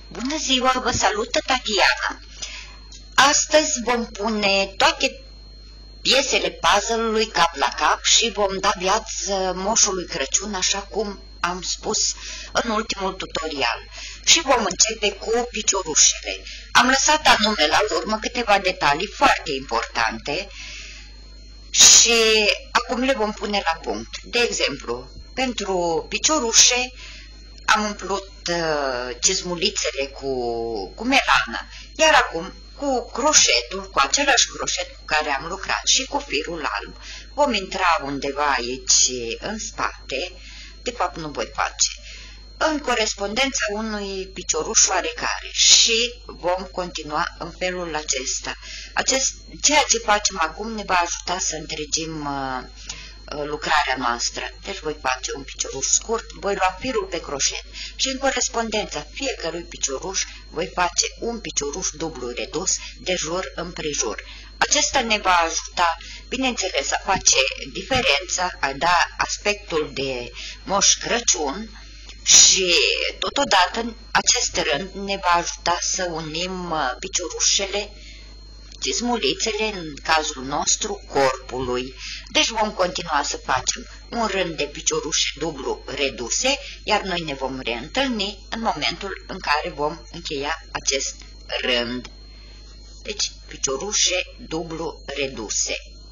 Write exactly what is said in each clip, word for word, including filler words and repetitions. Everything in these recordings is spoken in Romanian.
Bună ziua, vă salută Tatiana. Astăzi vom pune toate piesele puzzle-ului cap la cap și vom da viață Moșului Crăciun, așa cum am spus în ultimul tutorial. Și vom începe cu piciorușele. Am lăsat anume la urmă câteva detalii foarte importante și acum le vom pune la punct. De exemplu, pentru piciorușe am umplut uh, cizmulițele cu, cu melană, iar acum cu croșetul, cu același croșet cu care am lucrat și cu firul alb, vom intra undeva aici în spate, de fapt nu voi face, în corespondența unui picioruș oarecare și vom continua în felul acesta. Acest, ceea ce facem acum ne va ajuta să întregim uh, lucrarea noastră. Deci voi face un picioruș scurt, voi lua firul pe croșet și în corespondența fiecărui picioruș voi face un picioruș dublu redus de jur împrejur. Acesta ne va ajuta, bineînțeles, a face diferența, a da aspectul de Moș Crăciun și totodată acest rând ne va ajuta să unim piciorușele, cizmulițele, în cazul nostru, corpului. Deci vom continua să facem un rând de piciorușe dublu reduse, iar noi ne vom reîntâlni în momentul în care vom încheia acest rând. Deci, piciorușe dublu reduse.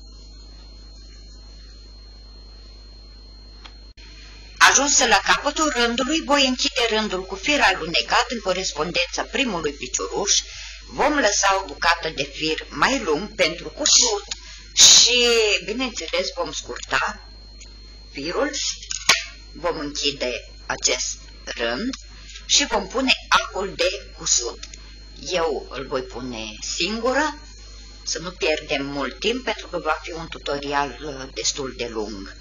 Ajunsă la capătul rândului, voi închide rândul cu fir alunecat în corespondența primului picioruș. Vom lăsa o bucată de fir mai lung pentru cusut și, bineînțeles, vom scurta firul, vom închide acest rând și vom pune acul de cusut. Eu îl voi pune singură, să nu pierdem mult timp, pentru că va fi un tutorial destul de lung.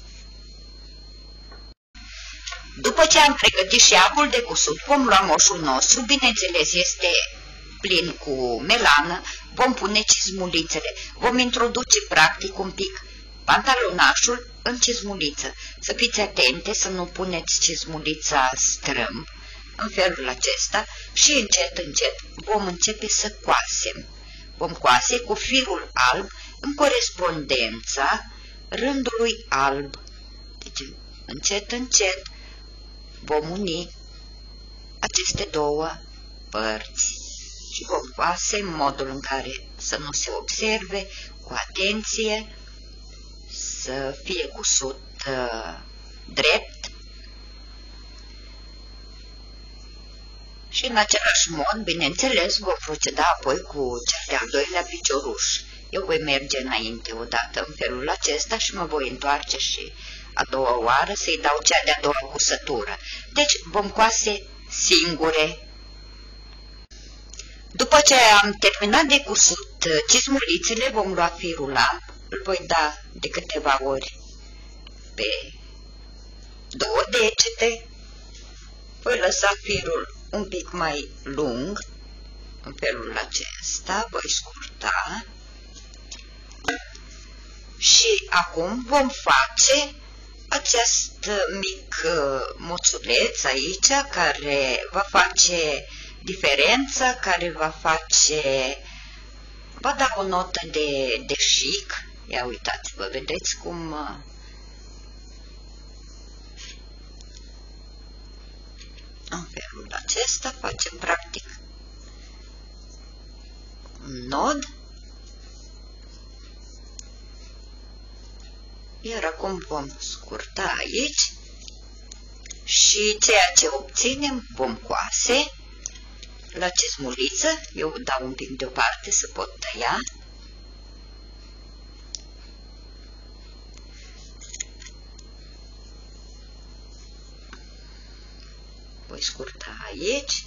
După ce am pregătit și acul de cusut, vom lua moșul nostru, bineînțeles este plin cu melană, vom pune cizmulițele, vom introduce practic un pic pantalonașul în cizmuliță. Să fiți atente să nu puneți cizmulița strâmb, în felul acesta, și încet, încet vom începe să coasem. Vom coase cu firul alb în corespondența rândului alb. Deci, încet, încet vom uni aceste două părți și vom coase în modul în care să nu se observe, cu atenție, să fie cusut uh, drept și în același mod, bineînțeles, vom proceda apoi cu cel de-al doilea picioruș. Eu voi merge înainte odată în felul acesta și mă voi întoarce și a doua oară să-i dau cea de-a doua cusătură. Deci vom coase singure. După ce am terminat de cusut cizmulițele, vom lua firul alb, îl voi da de câteva ori pe două degete, voi lăsa firul un pic mai lung, în felul acesta, voi scurta și acum vom face acest mic moțuleț aici care va face diferența, care va face, va da o notă de, de chic. Ia uitați-vă, vedeți cum în felul acesta facem practic un nod. Iar acum vom scurta aici și ceea ce obținem vom coase la cizmuliță. Eu dau un pic deoparte să pot tăia. Voi scurta aici.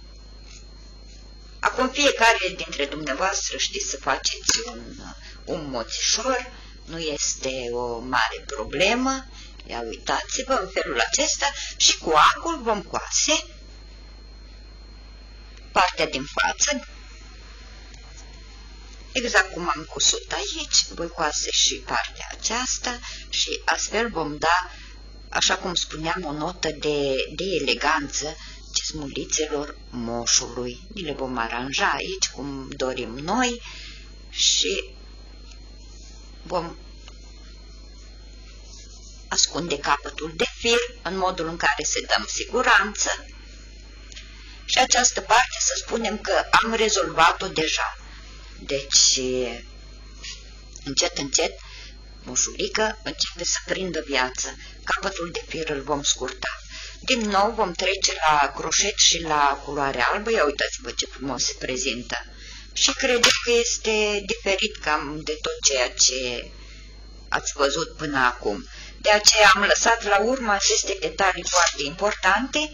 Acum fiecare dintre dumneavoastră știți să faceți un, un moțișor. Nu este o mare problemă. Ia uitați-vă în felul acesta și cu acul vom coase partea din față. Exact cum am cusut aici, voi coase și partea aceasta și astfel vom da, așa cum spuneam, o notă de, de eleganță smulițelor moșului. Ni le vom aranja aici cum dorim noi și vom ascunde capătul de fir în modul în care se dăm siguranță. Și această parte să spunem că am rezolvat-o deja. Deci, încet, încet, moșulică începe să prindă viață. Capătul de fir îl vom scurta. Din nou vom trece la croșet și la culoare albă. Ia uitați-vă ce frumos se prezintă. Și cred că este diferit cam de tot ceea ce ați văzut până acum. De aceea am lăsat la urmă aceste detalii foarte importante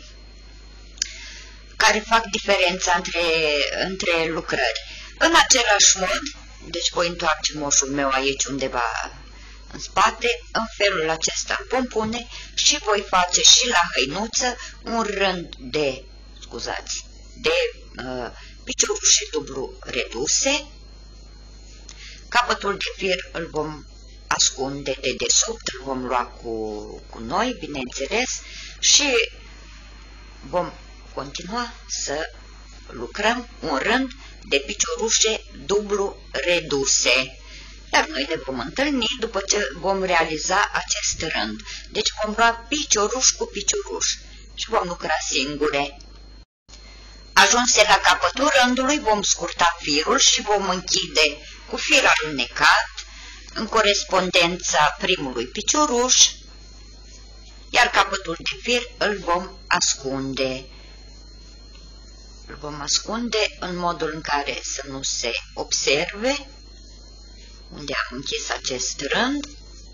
care fac diferența între, între lucrări. În același mod, deci voi întoarce moșul meu aici undeva în spate, în felul acesta îl vom pune și voi face și la hăinuță un rând de, scuzați, de uh, piciorușe dublu reduse. Capătul de fir îl vom ascunde de desubt, îl vom lua cu, cu noi, bineînțeles, și vom continua să lucrăm un rând de piciorușe dublu reduse. Iar noi le vom întâlni după ce vom realiza acest rând. Deci vom lua picioruș cu picioruș și vom lucra singure. Ajunse la capătul rândului, vom scurta firul și vom închide cu fir alunecat în corespondența primului picioruș, iar capătul de fir îl vom ascunde. Îl vom ascunde în modul în care să nu se observe unde am închis acest rând.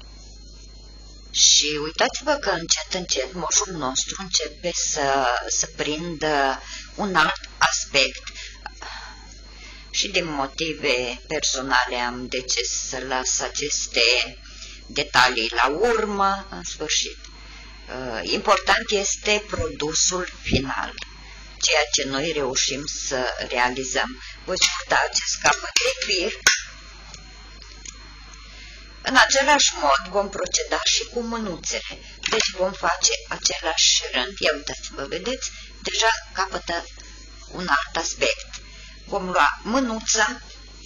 Și uitați-vă că încet, încet moșul nostru începe să, să prindă un alt aspect. Și din motive personale am decis să las aceste detalii la urmă, în sfârșit. Important este produsul final, ceea ce noi reușim să realizăm. Voi scurta acest capăt de fir. În același mod vom proceda și cu mânuțele. Deci vom face același rând. Ia uitați-vă, vedeți? Deja capătă un alt aspect. Vom lua mânuța.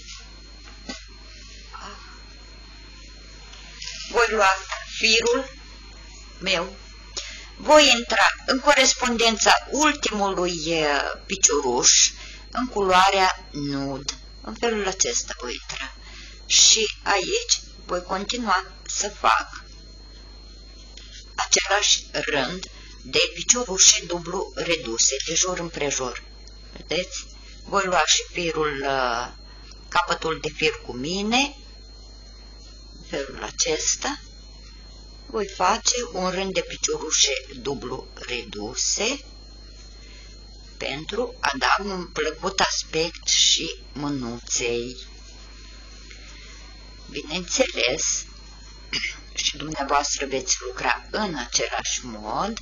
Voi lua firul meu. Voi intra în corespondența ultimului picioruș în culoarea nude. În felul acesta voi intra. Și aici voi continua să fac același rând de piciorușe dublu reduse, de jur împrejur. Vedeți? Voi lua și firul, capătul de fir cu mine, în felul acesta. Voi face un rând de piciorușe dublu reduse pentru a da un plăcut aspect și mânuței. Bineînțeles, și dumneavoastră veți lucra în același mod.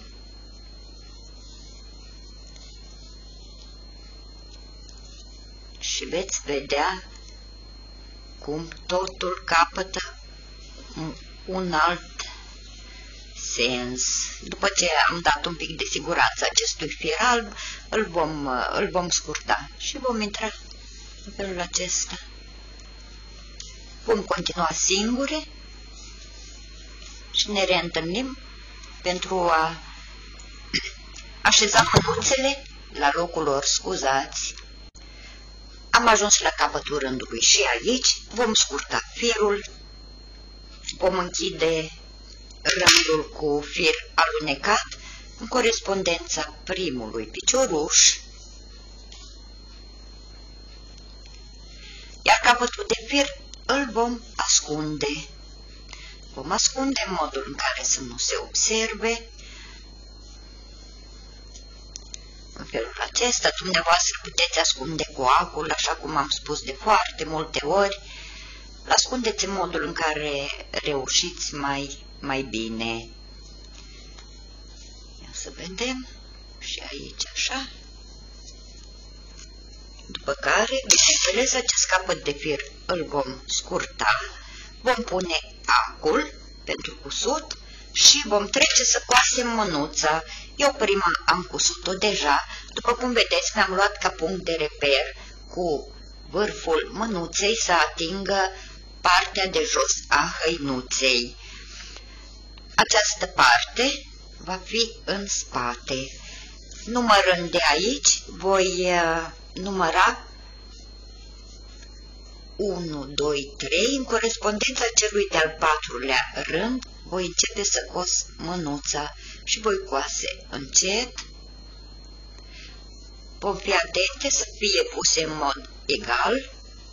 Și veți vedea cum totul capătă un alt sens. După ce am dat un pic de siguranță acestui fir alb, îl vom, îl vom scurta și vom intra în felul acesta. Vom continua singure și ne reîntâlnim pentru a așeza mânuțele la locul lor, scuzați. Am ajuns la capătul rândului și aici vom scurta firul, vom închide rândul cu fir alunecat în corespondența primului picioruș, iar capătul de fir îl vom ascunde. Vom ascunde în modul în care să nu se observe. În felul acesta, dumneavoastră puteți ascunde coacul, așa cum am spus de foarte multe ori. L-ascundeți în modul în care reușiți mai, mai bine. Ia să vedem. Și aici așa. După care, bineînțeles, acest capăt de fir îl vom scurta, vom pune acul pentru cusut și vom trece să coasem mânuța. Eu prima am cusut-o deja, după cum vedeți mi-am luat ca punct de reper cu vârful mânuței să atingă partea de jos a hăinuței. Această parte va fi în spate. Numărând de aici, voi uh, număra unu, doi, trei, în corespondența celui de-al patrulea rând, voi începe să cos mânuța și voi coase încet. Vom fi atente să fie puse în mod egal.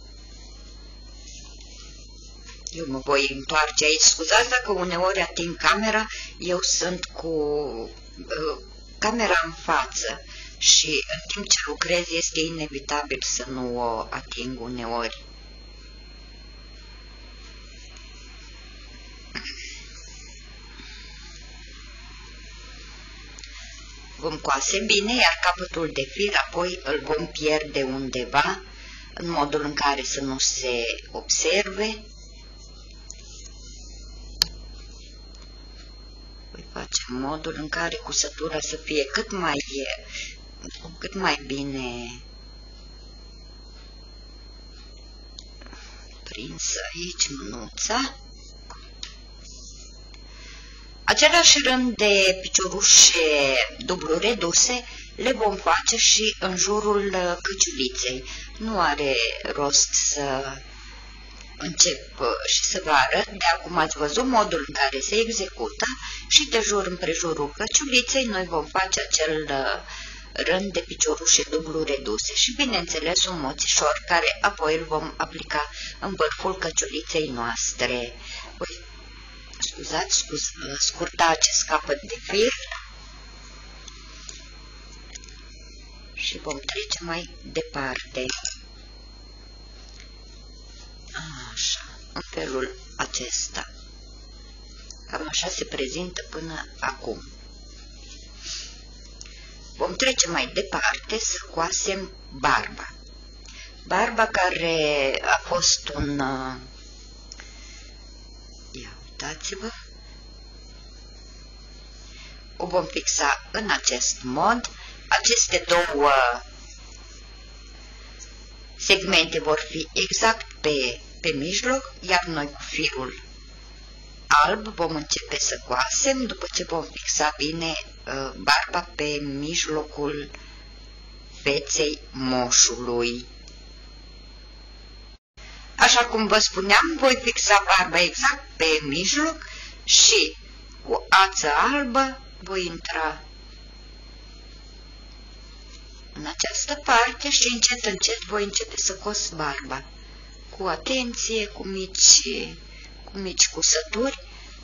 Eu mă voi întoarce aici, scuzați dacă uneori ating camera, eu sunt cu uh, camera în față și în timp ce lucrez este inevitabil să nu o ating uneori. Vom coase bine, iar capătul de fir apoi îl vom pierde undeva, în modul în care să nu se observe. Voi face modul în care cusătura să fie cât mai, cât mai bine prinsă aici mânuța. Același rând de piciorușe dublu reduse le vom face și în jurul căciuliței. Nu are rost să încep și să vă arăt, de acum ați văzut modul în care se execută și de jur împrejurul căciuliței noi vom face acel rând de piciorușe dublu reduse și bineînțeles un moțișor care apoi îl vom aplica în vârful căciuliței noastre. Voi Scuzați, scuz, scurta acest capăt de fir și vom trece mai departe. Așa, în felul acesta. Cam așa se prezintă până acum. Vom trece mai departe să coasem barba. Barba care a fost un... Uitați-vă, o vom fixa în acest mod. Aceste două segmente vor fi exact pe, pe mijloc, iar noi cu firul alb vom începe să coasem după ce vom fixa bine uh, barba pe mijlocul feței moșului. Așa cum vă spuneam, voi fixa barba exact pe mijloc și cu ață albă voi intra în această parte și încet, încet voi începe să cos barba. Cu atenție, cu mici, cu mici cusături.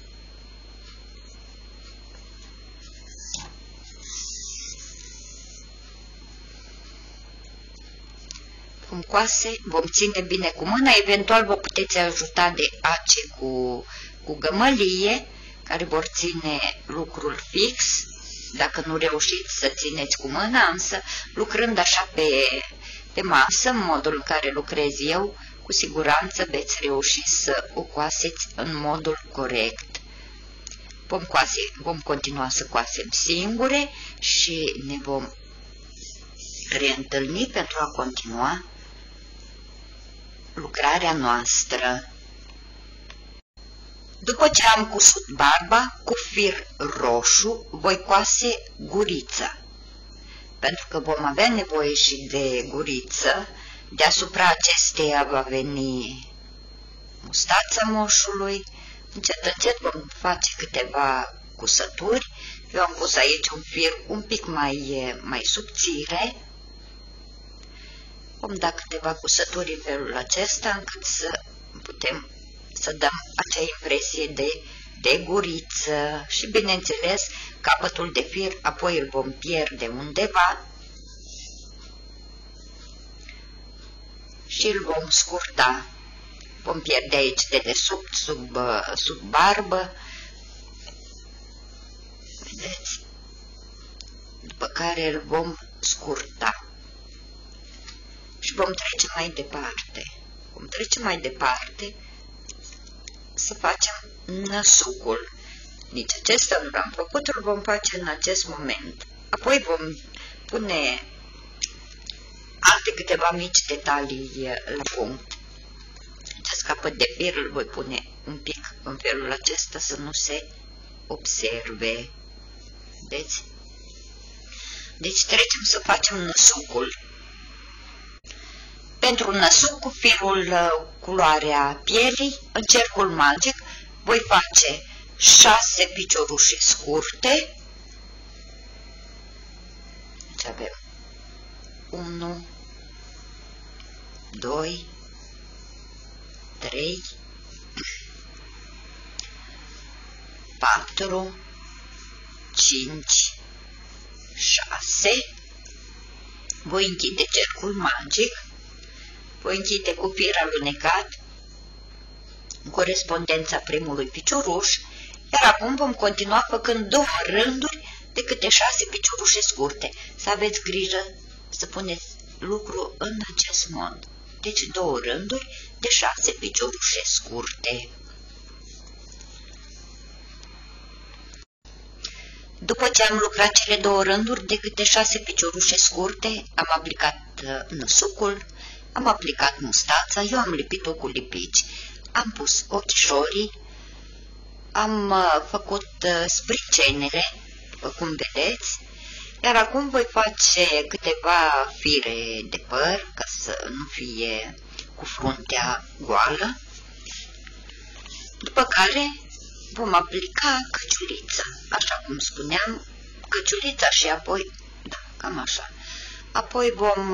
Vom coase, vom ține bine cu mâna, eventual vă puteți ajuta de ace cu, cu gămălie, care vor ține lucrul fix, dacă nu reușiți să țineți cu mâna, însă lucrând așa pe, pe masă, în modul în care lucrez eu, cu siguranță veți reuși să o coaseți în modul corect. Vom, coase, vom continua să coasem singure și ne vom reîntâlni pentru a continua lucrarea noastră. După ce am cusut barba, cu fir roșu voi coase gurița, pentru că vom avea nevoie și de guriță. Deasupra acesteia va veni mustața moșului. Încet, încet vom face câteva cusături. Eu am pus aici un fir un pic mai, mai subțire. Vom da câteva cusături în felul acesta, încât să putem să dăm acea impresie de, de guriță și, bineînțeles, capătul de fir apoi îl vom pierde undeva și îl vom scurta. Vom pierde aici de desubt, sub, sub barbă. Vedeți? După care îl vom scurta. Și vom trece mai departe. Vom trece mai departe să facem năsucul. Nici acesta nu l-am făcut, îl vom face în acest moment. Apoi vom pune alte câteva mici detalii la punct. Acest capăt de fir îl voi pune un pic în felul acesta să nu se observe. Vedeți? Deci trecem să facem năsucul. Pentru năsuc cu firul culoarea pielii, în cercul magic, voi face șase piciorușe scurte. Deci avem unu, doi, trei, patru, cinci, șase. Voi închide cercul magic. Voi închide cu fir alunecat în corespondența primului picioruș, iar acum vom continua făcând două rânduri de câte șase piciorușe scurte. Să aveți grijă să puneți lucru în acest mod. Deci două rânduri de șase piciorușe scurte. După ce am lucrat cele două rânduri de câte șase piciorușe scurte, am aplicat năsucul, am aplicat mustața, eu am lipit-o cu lipici, am pus ochișorii, am făcut spricenele, după cum vedeți, iar acum voi face câteva fire de păr, ca să nu fie cu fruntea goală, după care vom aplica căciulița, așa cum spuneam, căciulița și apoi, da, cam așa, apoi vom,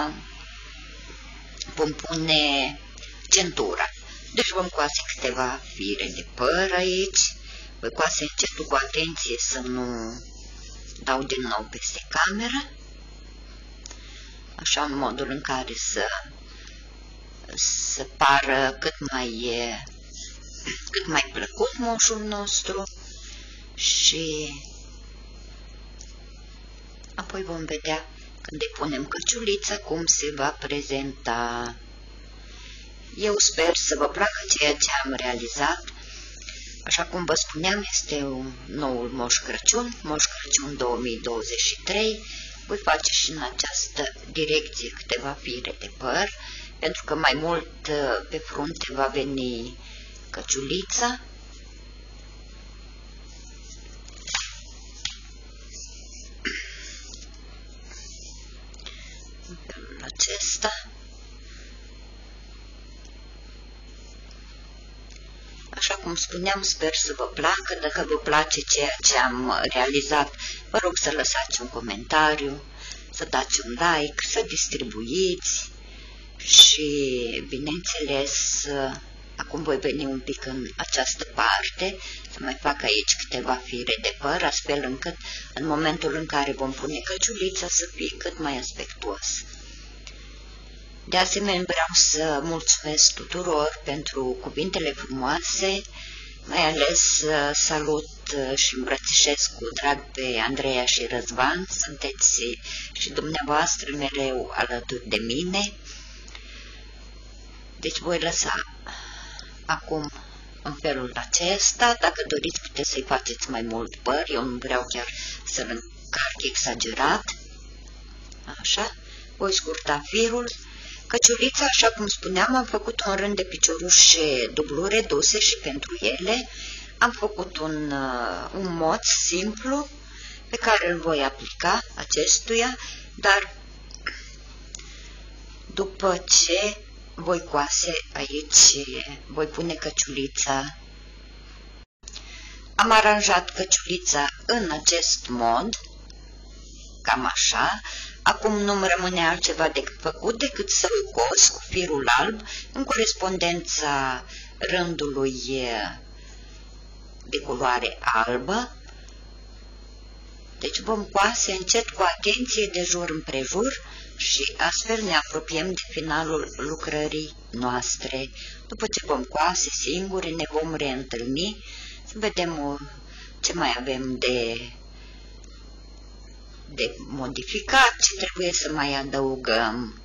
vom pune centura. Deci vom coase câteva fire de păr aici, voi coase încetul cu atenție să nu dau din nou peste cameră, așa în modul în care să, să pară cât mai, cât mai plăcut moșul nostru și apoi vom vedea când îi punem căciulița cum se va prezenta. Eu sper să vă placă ceea ce am realizat. Așa cum vă spuneam, este un noul Moș Crăciun, Moș Crăciun două mii douăzeci și trei. Voi face și în această direcție câteva fire de păr, pentru că mai mult pe frunte va veni căciulița. În felul acesta. Așa cum spuneam, sper să vă placă. Dacă vă place ceea ce am realizat, vă rog să lăsați un comentariu, să dați un like, să distribuiți și, bineînțeles, acum voi veni un pic în această parte, să mai fac aici câteva fire de păr, astfel încât în momentul în care vom pune căciulița să fie cât mai aspectuos. De asemenea, vreau să mulțumesc tuturor pentru cuvintele frumoase, mai ales salut și îmbrățișez cu drag pe Andreea și Răzvan, sunteți și dumneavoastră mereu alături de mine. Deci voi lăsa acum în felul acesta. Dacă doriți, puteți să-i faceți mai mult păr, eu nu vreau chiar să-l încarc exagerat. Așa, voi scurta firul. Căciulița, așa cum spuneam, am făcut un rând de piciorușe dublu reduse și pentru ele am făcut un, un moț simplu pe care îl voi aplica acestuia, dar după ce voi coase aici, voi pune căciulița. Am aranjat căciulița în acest mod, cam așa. Acum nu-mi rămâne altceva de făcut decât să o cos cu firul alb în corespondența rândului de culoare albă. Deci vom coase încet cu atenție de jur împrejur și astfel ne apropiem de finalul lucrării noastre. După ce vom coase singuri, ne vom reîntâlni să vedem ce mai avem de de modificat, ce trebuie să mai adăugăm.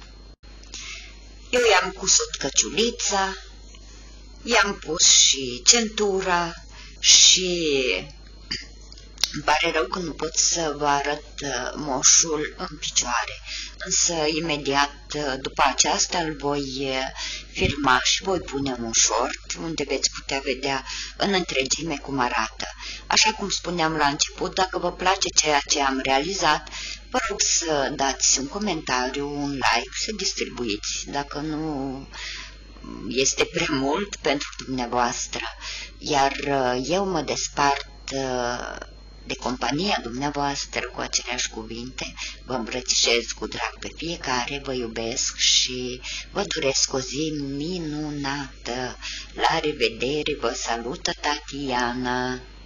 Eu i-am cusut căciulița, i-am pus și centura, și îmi pare rău că nu pot să vă arăt moșul în picioare, însă imediat după aceasta îl voi filma și voi pune un short unde veți putea vedea în întregime cum arată. Așa cum spuneam la început, dacă vă place ceea ce am realizat, vă rog să dați un comentariu, un like, să distribuiți, dacă nu este prea mult pentru dumneavoastră. Iar eu mă despart de compania dumneavoastră cu aceleași cuvinte, vă îmbrățișez cu drag pe fiecare, vă iubesc și vă doresc o zi minunată. La revedere, vă salută Tatiana!